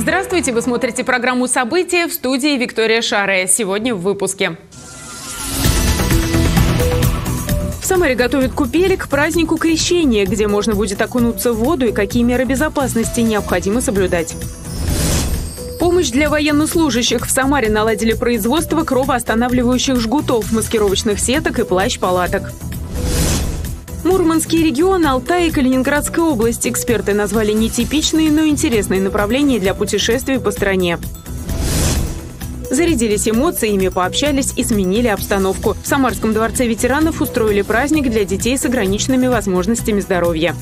Здравствуйте! Вы смотрите программу «События», в студии Виктория Шаре. Сегодня в выпуске. В Самаре готовят купели к празднику Крещения, где можно будет окунуться в воду и какие меры безопасности необходимо соблюдать. Помощь для военнослужащих. В Самаре наладили производство кровоостанавливающих жгутов, маскировочных сеток и плащ-палаток. Мурманский регион, Алтай и Калининградская область. Эксперты назвали нетипичные, но интересные направления для путешествий по стране. Зарядились эмоциями, пообщались и сменили обстановку. В Самарском дворце ветеранов устроили праздник для детей с ограниченными возможностями здоровья.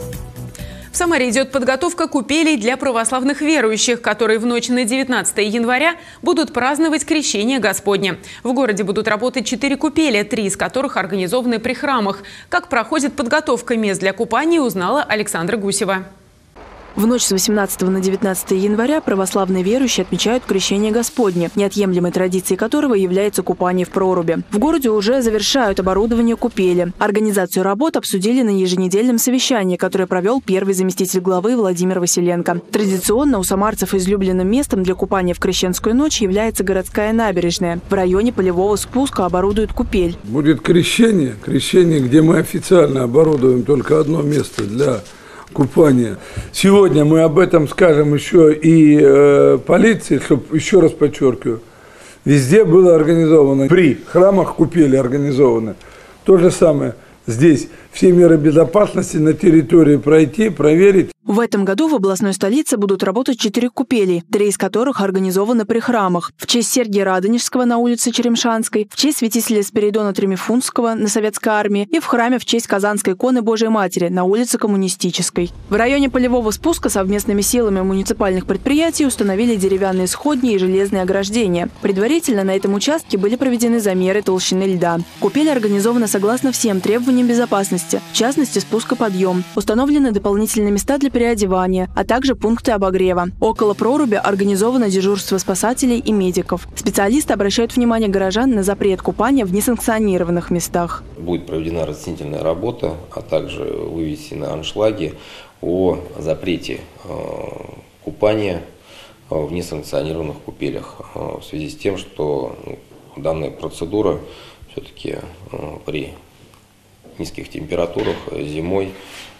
В Самаре идет подготовка купелей для православных верующих, которые в ночь на 19 января будут праздновать Крещение Господне. В городе будут работать 4 купели, 3 из которых организованы при храмах. Как проходит подготовка мест для купания, узнала Александра Гусева. В ночь с 18 на 19 января православные верующие отмечают Крещение Господне, неотъемлемой традицией которого является купание в проруби. В городе уже завершают оборудование купели. Организацию работ обсудили на еженедельном совещании, которое провел первый заместитель главы Владимир Василенко. Традиционно у самарцев излюбленным местом для купания в Крещенскую ночь является городская набережная. В районе полевого спуска оборудуют купель. Будет крещение, где мы официально оборудуем только одно место для купания. Сегодня мы об этом скажем еще и полиции, чтобы, еще раз подчеркиваю, везде было организовано. При храмах купели организованы. То же самое здесь. Все меры безопасности на территории пройти, проверить. В этом году в областной столице будут работать 4 купелей, 3 из которых организованы при храмах. В честь Сергия Радонежского на улице Черемшанской, в честь святителя Спиридона Тремифунтского на Советской армии и в храме в честь Казанской иконы Божией Матери на улице Коммунистической. В районе полевого спуска совместными силами муниципальных предприятий установили деревянные сходни и железные ограждения. Предварительно на этом участке были проведены замеры толщины льда. Купель организована согласно всем требованиям безопасности, в частности спуск и подъем. Установлены дополнительные места для переодевания, а также пункты обогрева. Около проруби организовано дежурство спасателей и медиков. Специалисты обращают внимание горожан на запрет купания в несанкционированных местах. Будет проведена разъяснительная работа, а также вывесены аншлаги о запрете купания в несанкционированных купелях в связи с тем, что данная процедура все-таки при низких температурах зимой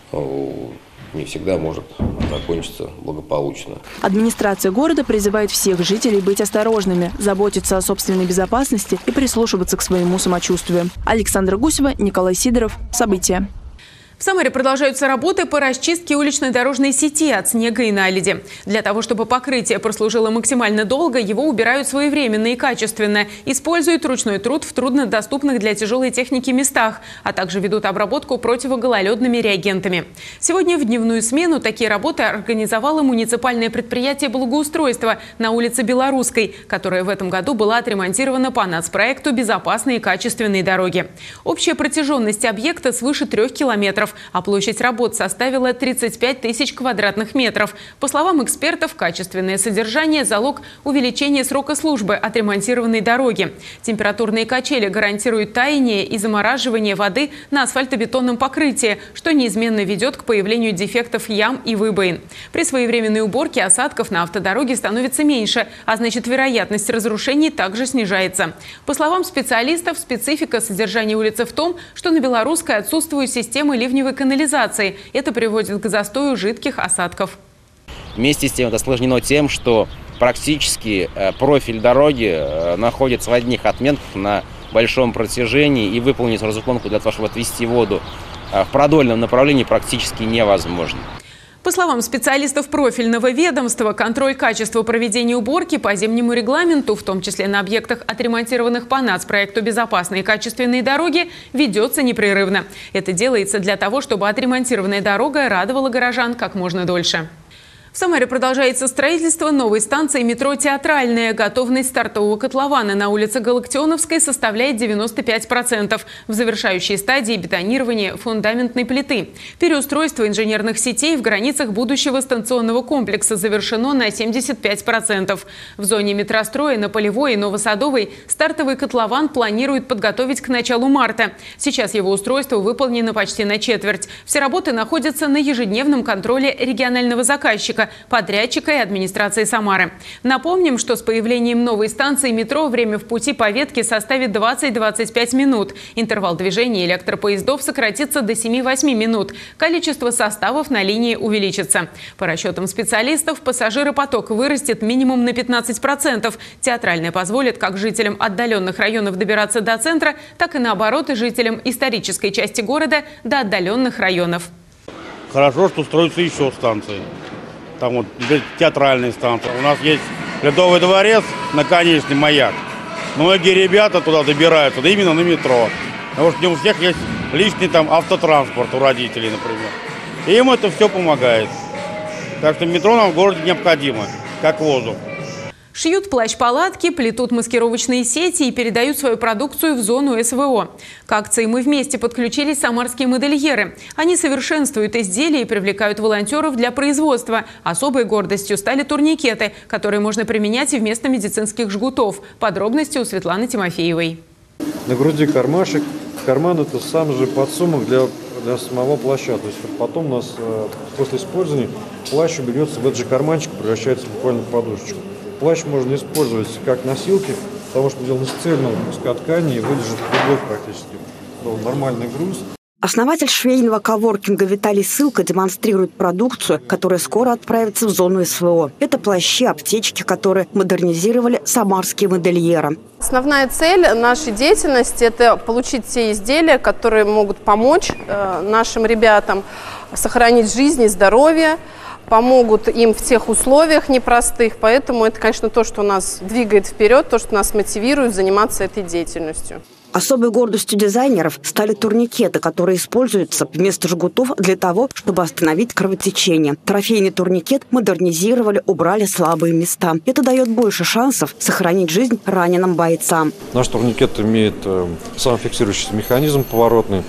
не всегда может закончиться благополучно. Администрация города призывает всех жителей быть осторожными, заботиться о собственной безопасности и прислушиваться к своему самочувствию. Александра Гусева, Николай Сидоров. События. В Самаре продолжаются работы по расчистке уличной дорожной сети от снега и наледи. Для того, чтобы покрытие прослужило максимально долго, его убирают своевременно и качественно, используют ручной труд в труднодоступных для тяжелой техники местах, а также ведут обработку противогололедными реагентами. Сегодня в дневную смену такие работы организовало муниципальное предприятие благоустройства на улице Белорусской, которая в этом году была отремонтирована по нацпроекту «Безопасные и качественные дороги». Общая протяженность объекта свыше 3 километров. А площадь работ составила 35 тысяч квадратных метров. По словам экспертов, качественное содержание – залог увеличения срока службы отремонтированной дороги. Температурные качели гарантируют таяние и замораживание воды на асфальтобетонном покрытии, что неизменно ведет к появлению дефектов ям и выбоин. При своевременной уборке осадков на автодороге становится меньше, а значит вероятность разрушений также снижается. По словам специалистов, специфика содержания улицы в том, что на Белорусской отсутствуют системы ливневой канализации. Это приводит к застою жидких осадков. Вместе с тем это осложнено тем, что практически профиль дороги находится в одних отметках на большом протяжении, и выполнить разуплонку для того, чтобы отвести воду в продольном направлении, практически невозможно. По словам специалистов профильного ведомства, контроль качества проведения уборки по зимнему регламенту, в том числе на объектах, отремонтированных по нацпроекту «Безопасные и качественные дороги», ведется непрерывно. Это делается для того, чтобы отремонтированная дорога радовала горожан как можно дольше. В Самаре продолжается строительство новой станции метро «Театральная». Готовность стартового котлована на улице Галактионовской составляет 95%. В завершающей стадии бетонирование фундаментной плиты. Переустройство инженерных сетей в границах будущего станционного комплекса завершено на 75%. В зоне метростроя на Полевой и Новосадовой стартовый котлован планируют подготовить к началу марта. Сейчас его устройство выполнено почти на четверть. Все работы находятся на ежедневном контроле регионального заказчика. заказчика, подрядчика и администрации Самары. Напомним, что с появлением новой станции метро время в пути по ветке составит 20-25 минут. Интервал движения электропоездов сократится до 7-8 минут. Количество составов на линии увеличится. По расчетам специалистов, пассажиропоток вырастет минимум на 15%. Театральная позволит как жителям отдаленных районов добираться до центра, так и наоборот и жителям исторической части города до отдаленных районов. Хорошо, что строятся еще станции. Там вот театральные станции. У нас есть Ледовый дворец, наконечный Маяк. Многие ребята туда добираются, да именно на метро. Потому что не у всех есть личный там автотранспорт, у родителей, например. И им это все помогает. Так что метро нам в городе необходимо, как воздух. Шьют плащ-палатки, плетут маскировочные сети и передают свою продукцию в зону СВО. К акции «Мы вместе» подключились самарские модельеры. Они совершенствуют изделия и привлекают волонтеров для производства. Особой гордостью стали турникеты, которые можно применять и вместо медицинских жгутов. Подробности у Светланы Тимофеевой. На груди кармашек. Карман – это сам же подсумок для самого плаща. То есть потом у нас после использования плащ уберется в этот же карманчик, превращается буквально в подушечку. Плащ можно использовать как носилки, потому что сделан из цельного куска ткани и выдержит любой практически нормальный груз. Основатель швейного коворкинга Виталий Сылко демонстрирует продукцию, которая скоро отправится в зону СВО. Это плащи, аптечки, которые модернизировали самарские модельеры. Основная цель нашей деятельности – это получить те изделия, которые могут помочь нашим ребятам сохранить жизнь и здоровье, помогут им в тех условиях непростых. Поэтому это, конечно, то, что нас двигает вперед, то, что нас мотивирует заниматься этой деятельностью. Особой гордостью дизайнеров стали турникеты, которые используются вместо жгутов для того, чтобы остановить кровотечение. Трофейный турникет модернизировали, убрали слабые места. Это дает больше шансов сохранить жизнь раненым бойцам. Наш турникет имеет самофиксирующийся механизм поворотный,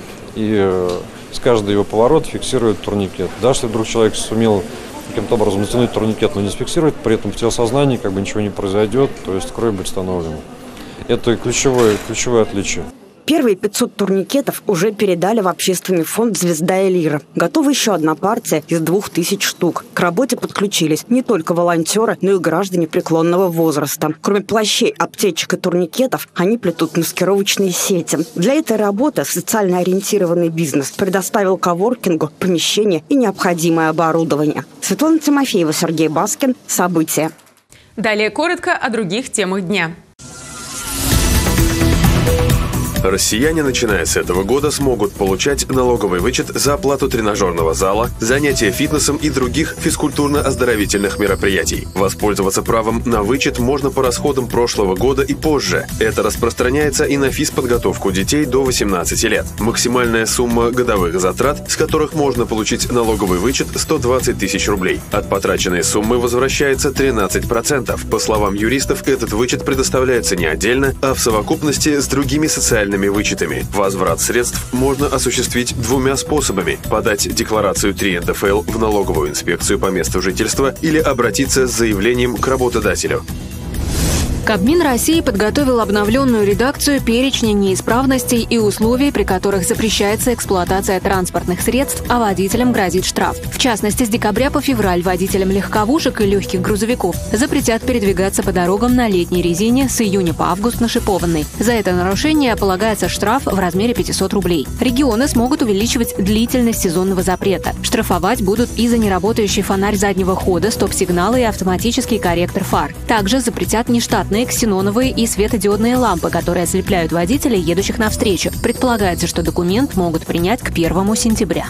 и с каждого его поворота фиксирует турникет. Даже если вдруг человек сумел каким-то образом натянуть турникет, но не сфиксировать, при этом в телосознании ничего не произойдет, то есть кровь будет остановлена. Это ключевое отличие. Первые 500 турникетов уже передали в общественный фонд «Звезда и Лира». Готова еще одна партия из 2000 штук. К работе подключились не только волонтеры, но и граждане преклонного возраста. Кроме плащей, аптечек и турникетов, они плетут маскировочные сети. Для этой работы социально ориентированный бизнес предоставил коворкингу помещение и необходимое оборудование. Светлана Тимофеева, Сергей Баскин. События. Далее коротко о других темах дня. Россияне, начиная с этого года, смогут получать налоговый вычет за оплату тренажерного зала, занятия фитнесом и других физкультурно-оздоровительных мероприятий. Воспользоваться правом на вычет можно по расходам прошлого года и позже. Это распространяется и на физподготовку детей до 18 лет. Максимальная сумма годовых затрат, с которых можно получить налоговый вычет, 120 тысяч рублей. От потраченной суммы возвращается 13%. По словам юристов, этот вычет предоставляется не отдельно, а в совокупности с другими социальными вычетами. Возврат средств можно осуществить двумя способами: подать декларацию 3 НДФЛ в налоговую инспекцию по месту жительства или обратиться с заявлением к работодателю. Кабмин России подготовил обновленную редакцию перечня неисправностей и условий, при которых запрещается эксплуатация транспортных средств, а водителям грозит штраф. В частности, с декабря по февраль водителям легковушек и легких грузовиков запретят передвигаться по дорогам на летней резине, с июня по август на шипованной. За это нарушение полагается штраф в размере 500 рублей. Регионы смогут увеличивать длительность сезонного запрета. Штрафовать будут и за неработающий фонарь заднего хода, стоп-сигналы и автоматический корректор фар. Также запретят нештатные ксеноновые и светодиодные лампы, которые ослепляют водителей, едущих навстречу. Предполагается, что документ могут принять к 1 сентября.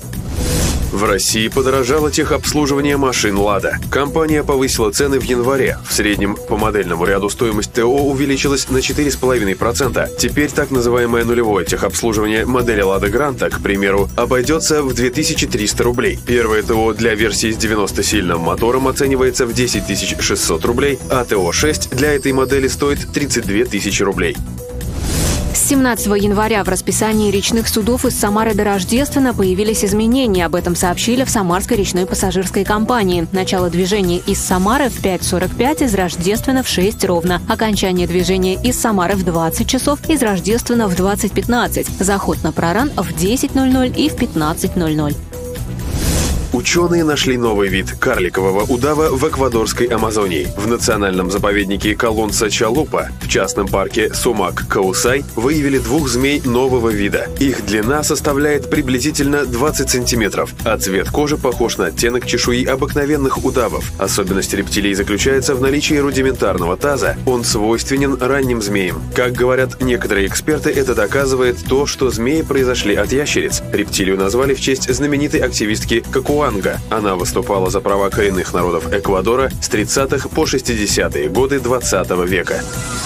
В России подорожало техобслуживание машин «Лада». Компания повысила цены в январе. В среднем по модельному ряду стоимость ТО увеличилась на 4,5%. Теперь так называемое нулевое техобслуживание модели «Лада Гранта», к примеру, обойдется в 2300 рублей. Первое ТО для версии с 90-сильным мотором оценивается в 10 600 рублей, а ТО-6 для этой модели стоит 32 тысячи рублей. С 17 января в расписании речных судов из Самары до Рождества появились изменения. Об этом сообщили в Самарской речной пассажирской компании. Начало движения из Самары в 5:45, из Рождества в 6 ровно. Окончание движения из Самары в 20 часов, из Рождества в 20:15. Заход на проран в 10:00 и в 15:00. Ученые нашли новый вид карликового удава в эквадорской Амазонии. В национальном заповеднике Колонса-Чалупа в частном парке Сумак-Каусай выявили 2 змей нового вида. Их длина составляет приблизительно 20 сантиметров, а цвет кожи похож на оттенок чешуи обыкновенных удавов. Особенность рептилий заключается в наличии рудиментарного таза. Он свойственен ранним змеям. Как говорят некоторые эксперты, это доказывает то, что змеи произошли от ящериц. Рептилию назвали в честь знаменитой активистки Какуанга. Она выступала за права коренных народов Эквадора с 30-х по 60-е годы 20 века.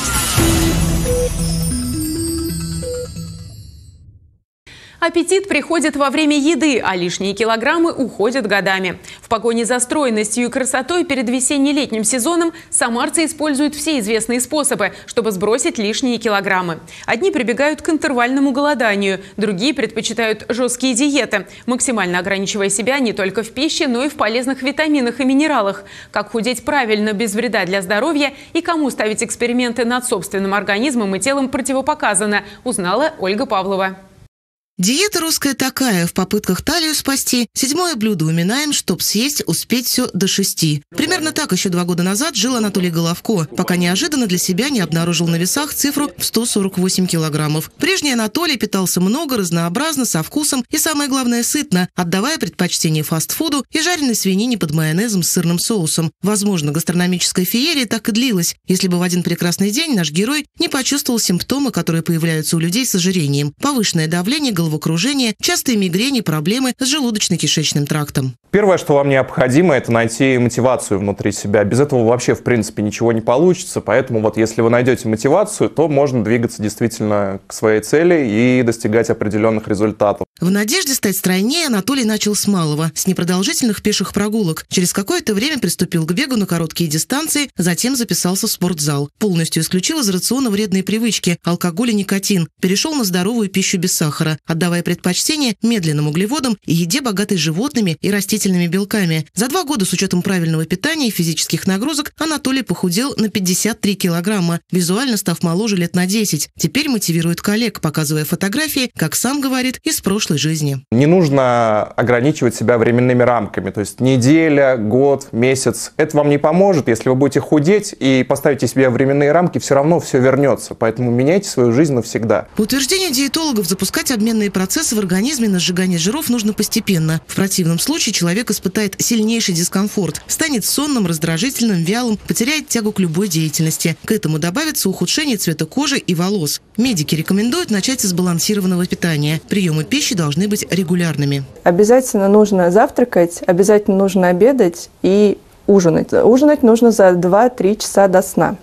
Аппетит приходит во время еды, а лишние килограммы уходят годами. В погоне за стройностью и красотой перед весенне-летним сезоном самарцы используют все известные способы, чтобы сбросить лишние килограммы. Одни прибегают к интервальному голоданию, другие предпочитают жесткие диеты, максимально ограничивая себя не только в пище, но и в полезных витаминах и минералах. Как худеть правильно, без вреда для здоровья и кому ставить эксперименты над собственным организмом и телом противопоказано, узнала Ольга Павлова. Диета русская такая, в попытках талию спасти. 7-е блюдо уминаем, чтоб съесть, успеть все до 6. Примерно так еще 2 года назад жил Анатолий Головко, пока неожиданно для себя не обнаружил на весах цифру в 148 килограммов. Прежний Анатолий питался много, разнообразно, со вкусом и, самое главное, сытно, отдавая предпочтение фастфуду и жареной свинине под майонезом с сырным соусом. Возможно, гастрономическая феерия так и длилась, если бы в один прекрасный день наш герой не почувствовал симптомы, которые появляются у людей с ожирением: повышенное давление, головокружение, частые мигрени, проблемы с желудочно-кишечным трактом. Первое, что вам необходимо, это найти мотивацию внутри себя. Без этого вообще, в принципе, ничего не получится. Поэтому вот если вы найдете мотивацию, то можно двигаться действительно к своей цели и достигать определенных результатов. В надежде стать стройнее Анатолий начал с малого, с непродолжительных пеших прогулок. Через какое-то время приступил к бегу на короткие дистанции, затем записался в спортзал. Полностью исключил из рациона вредные привычки – алкоголь и никотин. Перешел на здоровую пищу без сахара, отдавая предпочтение медленным углеводам и еде, богатой животными и растительными белками. За 2 года с учетом правильного питания и физических нагрузок Анатолий похудел на 53 килограмма, визуально став моложе лет на 10. Теперь мотивирует коллег, показывая фотографии, как сам говорит, из прошлой жизни. Не нужно ограничивать себя временными рамками, то есть неделя, год, месяц. Это вам не поможет. Если вы будете худеть и поставите себе временные рамки, все равно все вернется. Поэтому меняйте свою жизнь навсегда. По утверждению диетологов, запускать обменные процессы в организме на сжигание жиров нужно постепенно. В противном случае человек испытает сильнейший дискомфорт, станет сонным, раздражительным, вялым, потеряет тягу к любой деятельности. К этому добавится ухудшение цвета кожи и волос. Медики рекомендуют начать с сбалансированного питания. Приемы пищи должны быть регулярными. Обязательно нужно завтракать, обязательно нужно обедать и ужинать. Ужинать нужно за 2-3 часа до сна.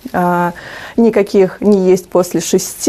Никаких не есть после 6,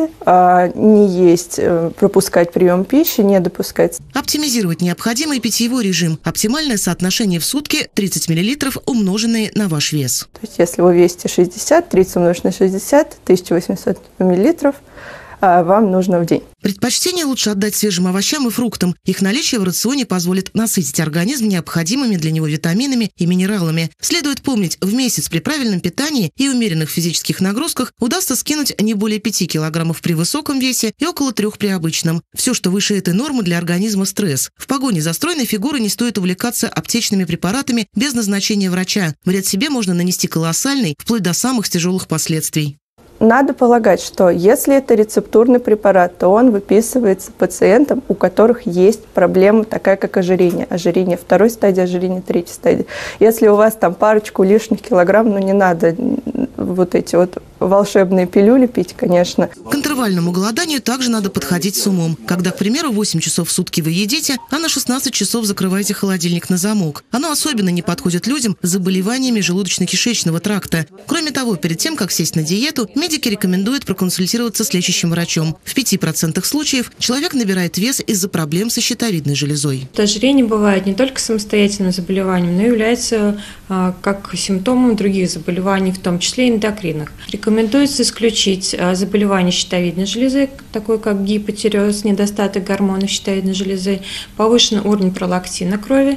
не есть, пропускать прием пищи, не допускать. Оптимизировать необходимый питьевой режим. Оптимальное соотношение в сутки 30 мл, умноженные на ваш вес. То есть, если вы весите 60, 30 умножить на 60, 1800 мл вам нужно в день. Предпочтение лучше отдать свежим овощам и фруктам. Их наличие в рационе позволит насытить организм необходимыми для него витаминами и минералами. Следует помнить, в месяц при правильном питании и умеренных физических нагрузках удастся скинуть не более 5 килограммов при высоком весе и около 3 при обычном. Все, что выше этой нормы, для организма стресс. В погоне за стройной фигурой не стоит увлекаться аптечными препаратами без назначения врача. Вред себе можно нанести колоссальный, вплоть до самых тяжелых последствий. Надо полагать, что если это рецептурный препарат, то он выписывается пациентам, у которых есть проблема такая, как ожирение. Ожирение 2-й стадии, ожирение 3-й стадии. Если у вас там парочку лишних килограмм, ну не надо вот эти вот волшебные пилюли пить, конечно. К интервальному голоданию также надо подходить с умом. Когда, к примеру, 8 часов в сутки вы едите, а на 16 часов закрываете холодильник на замок. Оно особенно не подходит людям с заболеваниями желудочно-кишечного тракта. Кроме того, перед тем, как сесть на диету, медики рекомендуют проконсультироваться с лечащим врачом. В 5% случаев человек набирает вес из-за проблем со щитовидной железой. Ожирение бывает не только самостоятельным заболеванием, но и является как симптомом других заболеваний, в том числе эндокринных. Рекомендуется исключить заболевания щитовидной железы, такое как гипотиреоз, недостаток гормонов щитовидной железы, повышенный уровень пролактина крови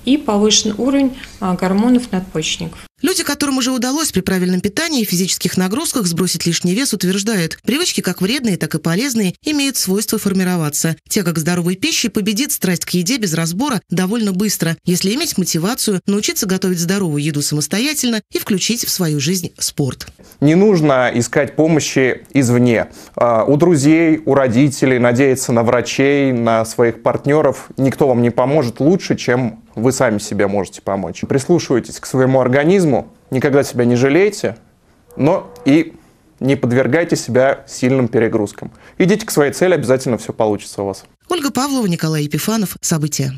и повышен уровень гормонов надпочечников. Люди, которым уже удалось при правильном питании и физических нагрузках сбросить лишний вес, утверждают, привычки как вредные, так и полезные имеют свойство формироваться. Тяга к здоровой пище победит страсть к еде без разбора довольно быстро, если иметь мотивацию, научиться готовить здоровую еду самостоятельно и включить в свою жизнь спорт. Не нужно искать помощи извне. У друзей, у родителей, надеяться на врачей, на своих партнеров. Никто вам не поможет лучше, чем вы сами себе можете помочь. Прислушивайтесь к своему организму, никогда себя не жалейте, но и не подвергайте себя сильным перегрузкам. Идите к своей цели, обязательно все получится у вас. Ольга Павлова, Николай Епифанов. События.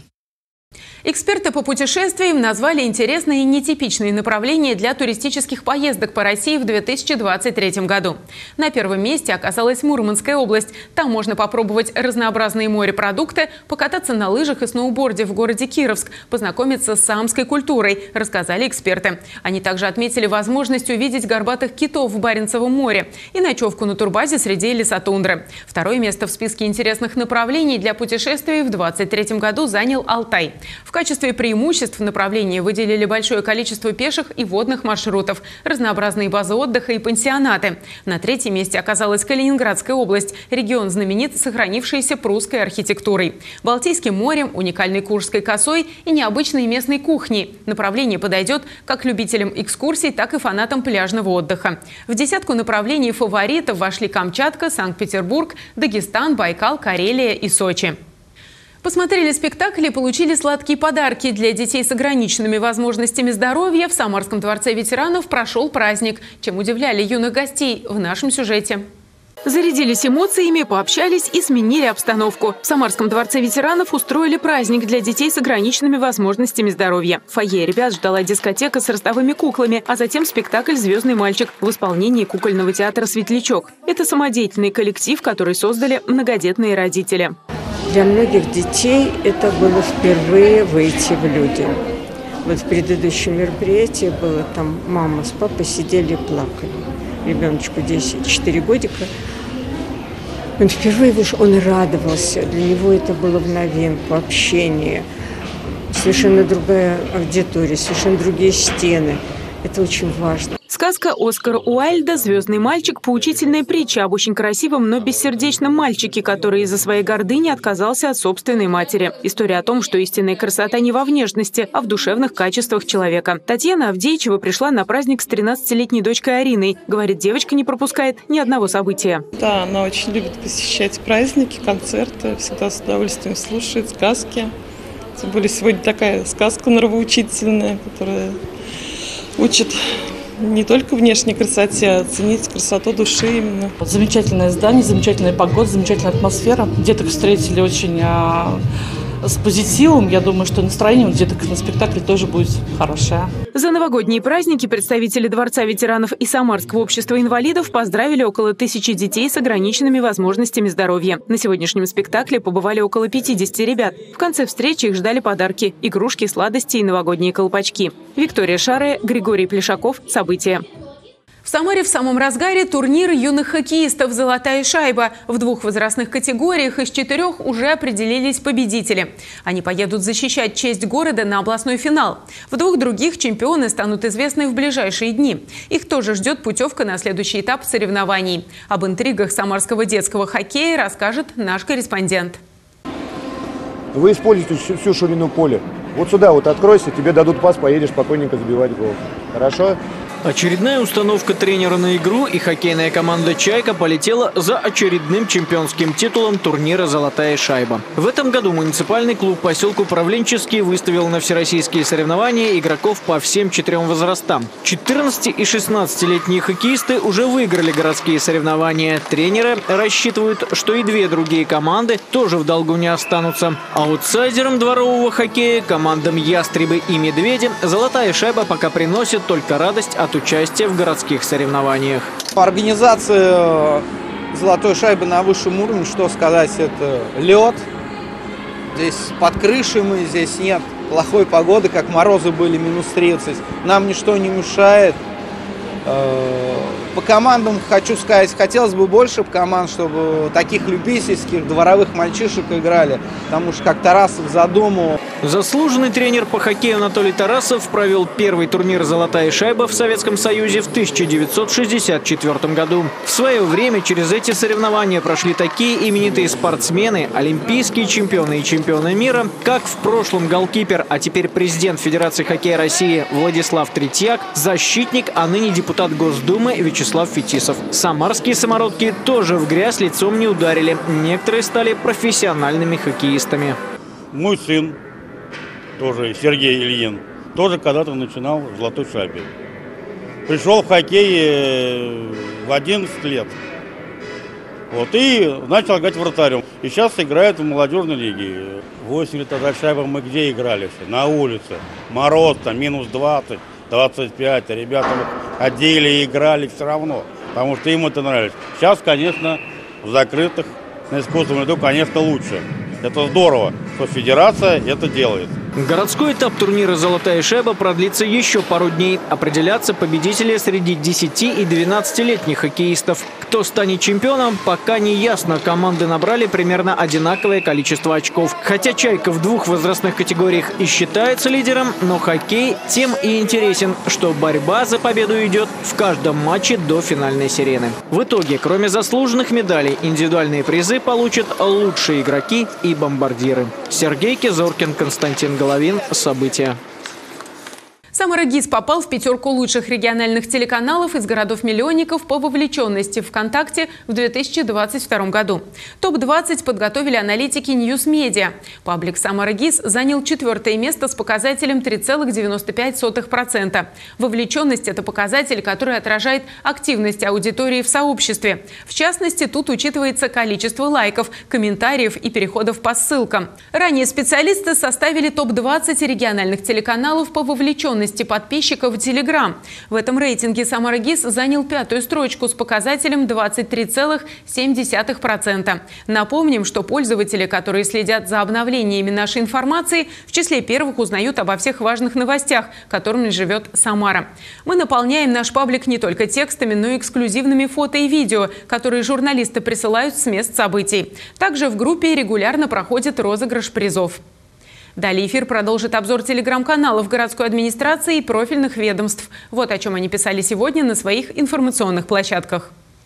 Эксперты по путешествиям назвали интересные и нетипичные направления для туристических поездок по России в 2023 году. На первом месте оказалась Мурманская область. Там можно попробовать разнообразные морепродукты, покататься на лыжах и сноуборде в городе Кировск, познакомиться с саамской культурой, рассказали эксперты. Они также отметили возможность увидеть горбатых китов в Баренцевом море и ночевку на турбазе среди лесотундры. Второе место в списке интересных направлений для путешествий в 2023 году занял Алтай. В качестве преимуществ направления выделили большое количество пеших и водных маршрутов, разнообразные базы отдыха и пансионаты. На третьем месте оказалась Калининградская область. Регион знаменит сохранившейся прусской архитектурой, Балтийским морем, уникальной Куршской косой и необычной местной кухней. Направление подойдет как любителям экскурсий, так и фанатам пляжного отдыха. В десятку направлений фаворитов вошли Камчатка, Санкт-Петербург, Дагестан, Байкал, Карелия и Сочи. Посмотрели спектакль и получили сладкие подарки. Для детей с ограниченными возможностями здоровья в Самарском дворце ветеранов прошел праздник. Чем удивляли юных гостей в нашем сюжете. Зарядились эмоциями, пообщались и сменили обстановку. В Самарском дворце ветеранов устроили праздник для детей с ограниченными возможностями здоровья. В фойе ребят ждала дискотека с ростовыми куклами, а затем спектакль «Звездный мальчик» в исполнении кукольного театра «Светлячок». Это самодеятельный коллектив, который создали многодетные родители. Для многих детей это было впервые выйти в люди. Вот в предыдущем мероприятии было, там мама с папой сидели и плакали. Ребеночку 4 годика. Он впервые вышел, он радовался. Для него это было в новинку, общение. Совершенно другая аудитория, совершенно другие стены. Это очень важно. Сказка Оскара Уайльда «Звездный мальчик» – поучительная притча об очень красивом, но бессердечном мальчике, который из-за своей гордыни отказался от собственной матери. История о том, что истинная красота не во внешности, а в душевных качествах человека. Татьяна Авдеичева пришла на праздник с 13-летней дочкой Ариной. Говорит, девочка не пропускает ни одного события. Да, она очень любит посещать праздники, концерты, всегда с удовольствием слушает сказки. Тем более сегодня такая сказка нравоучительная, которая учит не только внешней красоте, а ценить красоту души именно. Замечательное здание, замечательная погода, замечательная атмосфера. Деток встретили очень с позитивом. Я думаю, что настроение у деток на спектакле тоже будет хорошее. За новогодние праздники представители Дворца ветеранов и Самарского общества инвалидов поздравили около 1000 детей с ограниченными возможностями здоровья. На сегодняшнем спектакле побывали около 50 ребят. В конце встречи их ждали подарки – игрушки, сладости и новогодние колпачки. Виктория Шарая, Григорий Плешаков. События. В Самаре в самом разгаре турнир юных хоккеистов «Золотая шайба». В 2 возрастных категориях из 4 уже определились победители. Они поедут защищать честь города на областной финал. В 2 других чемпионы станут известны в ближайшие дни. Их тоже ждет путевка на следующий этап соревнований. Об интригах самарского детского хоккея расскажет наш корреспондент. Вы используете всю ширину поля. Вот сюда вот откройся, тебе дадут пас, поедешь спокойненько забивать гол. Хорошо? Очередная установка тренера на игру, и хоккейная команда «Чайка» полетела за очередным чемпионским титулом турнира «Золотая шайба». В этом году муниципальный клуб поселка Управленческий выставил на всероссийские соревнования игроков по всем 4 возрастам. 14- и 16-летние хоккеисты уже выиграли городские соревнования. Тренеры рассчитывают, что и 2 другие команды тоже в долгу не останутся. Аутсайдерам дворового хоккея, командам «Ястребы» и «Медведи» «Золотая шайба» пока приносит только радость от участия в городских соревнованиях. Организация «Золотой шайбы» на высшем уровне, что сказать, это лед. Здесь под крышей мы, здесь нет плохой погоды, как морозы были, минус 30. Нам ничто не мешает. По командам хочу сказать, хотелось бы больше команд, чтобы таких любительских дворовых мальчишек играли. Потому что как Тарасов задумал, Заслуженный тренер по хоккею Анатолий Тарасов провел первый турнир «Золотая шайба» в Советском Союзе в 1964 году. В свое время через эти соревнования прошли такие именитые спортсмены, олимпийские чемпионы и чемпионы мира, как в прошлом голкипер, а теперь президент Федерации хоккея России Владислав Третьяк, защитник, а ныне депутат Госдумы Вячеслав Фетисов. Самарские самородки тоже в грязь лицом не ударили. Некоторые стали профессиональными хоккеистами. Мой сын, тоже Сергей Ильин, тоже когда-то начинал в «Золотой шайбе». Пришел в хоккей в 11 лет. Вот, и начал играть вратарем. И сейчас играет в молодежной лиге. 8 лет назад шайба мы где играли? На улице. Мороз там, минус 20, 25. Ребята ходили и играли все равно, потому что им это нравится. Сейчас, конечно, в закрытых, на искусственном льду, конечно, лучше. Это здорово, что федерация это делает. Городской этап турнира «Золотая шайба» продлится еще пару дней. Определятся победители среди 10 и 12-летних хоккеистов. Кто станет чемпионом, пока не ясно. Команды набрали примерно одинаковое количество очков. Хотя «Чайка» в двух возрастных категориях и считается лидером, но хоккей тем и интересен, что борьба за победу идет в каждом матче до финальной сирены. В итоге, кроме заслуженных медалей, индивидуальные призы получат лучшие игроки и бомбардиры. Сергей Кизоркин, Константин Головин. События. Самара ГИС попал в пятерку лучших региональных телеканалов из городов-миллионников по вовлеченности ВКонтакте в 2022 году. Топ-20 подготовили аналитики News Media. Паблик Самара ГИС занял 4-е место с показателем 3,95%. Вовлеченность – это показатель, который отражает активность аудитории в сообществе. В частности, тут учитывается количество лайков, комментариев и переходов по ссылкам. Ранее специалисты составили топ-20 региональных телеканалов по вовлеченности подписчиков в Telegram. В этом рейтинге Самара ГИС занял 5-ю строчку с показателем 23,7%. Напомним, что пользователи, которые следят за обновлениями нашей информации, в числе первых узнают обо всех важных новостях, которыми живет Самара. Мы наполняем наш паблик не только текстами, но и эксклюзивными фото и видео, которые журналисты присылают с мест событий. Также в группе регулярно проходит розыгрыш призов. Далее эфир продолжит обзор телеграм-каналов городской администрации и профильных ведомств. Вот о чем они писали сегодня на своих информационных площадках.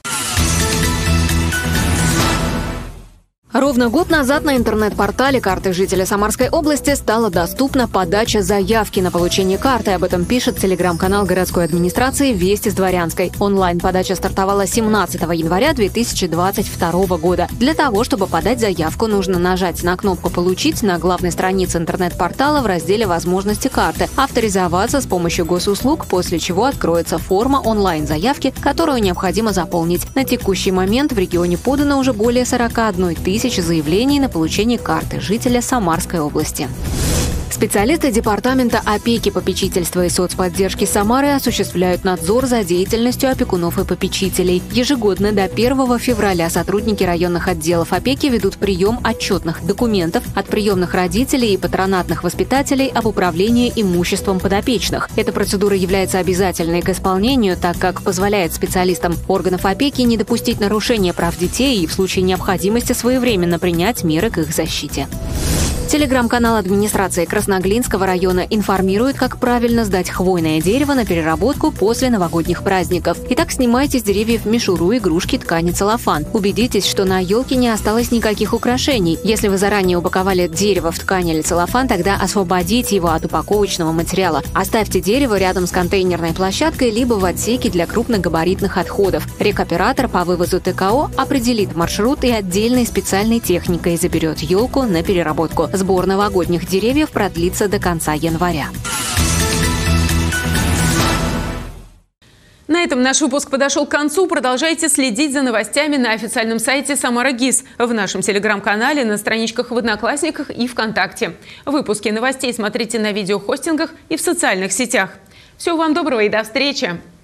Ровно год назад на интернет-портале «Карты жителя Самарской области» стала доступна подача заявки на получение карты. Об этом пишет телеграм-канал городской администрации «Вести с Дворянской». Онлайн-подача стартовала 17 января 2022 года. Для того, чтобы подать заявку, нужно нажать на кнопку «Получить» на главной странице интернет-портала в разделе «Возможности карты», авторизоваться с помощью госуслуг, после чего откроется форма онлайн-заявки, которую необходимо заполнить. На текущий момент в регионе подано уже более 41 тысячи заявлений на получение карты жителя Самарской области. Специалисты Департамента опеки, попечительства и соцподдержки Самары осуществляют надзор за деятельностью опекунов и попечителей. Ежегодно до 1 февраля сотрудники районных отделов опеки ведут прием отчетных документов от приемных родителей и патронатных воспитателей об управлении имуществом подопечных. Эта процедура является обязательной к исполнению, так как позволяет специалистам органов опеки не допустить нарушения прав детей и в случае необходимости своевременно принять меры к их защите. Телеграм-канал администрации Красноглинского района информирует, как правильно сдать хвойное дерево на переработку после новогодних праздников. Итак, снимайте с деревьев мишуру, игрушки, ткани, целлофан. Убедитесь, что на елке не осталось никаких украшений. Если вы заранее упаковали дерево в ткань или целлофан, тогда освободите его от упаковочного материала. Оставьте дерево рядом с контейнерной площадкой либо в отсеке для крупногабаритных отходов. Рекоператор по вывозу ТКО определит маршрут и отдельной специальной техникой заберет елку на переработку. Сбор новогодних деревьев продлится до конца января. На этом наш выпуск подошел к концу. Продолжайте следить за новостями на официальном сайте Самара ГИС, в нашем телеграм-канале, на страничках в Одноклассниках и ВКонтакте. Выпуски новостей смотрите на видеохостингах и в социальных сетях. Всего вам доброго и до встречи!